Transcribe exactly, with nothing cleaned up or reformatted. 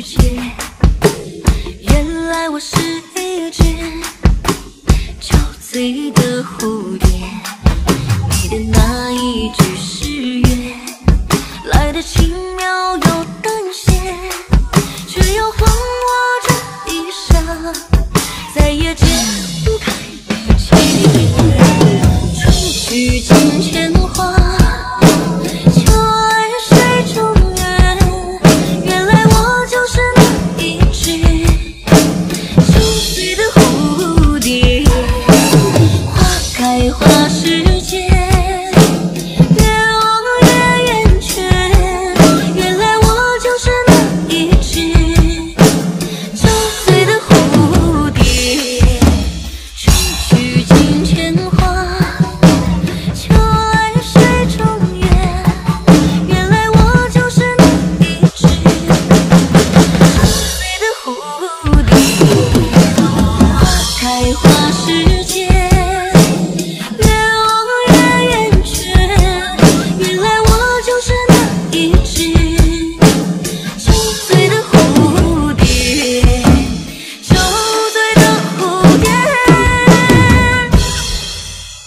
界。原来我是一只憔悴的蝴蝶，你的那一句誓约来得轻描又淡写，却又换我这一生再也解不开的结。春去境迁花，秋来水中月，原来我就是那一只羞愧的蝴蝶。花开花时节，越望越圆缺，原来我就是那一只憔悴的蝴蝶。春去境迁花，秋来水中月，原来我就是那一只憔悴的蝴蝶。花开花时节，越望越圆缺，原来我就是那一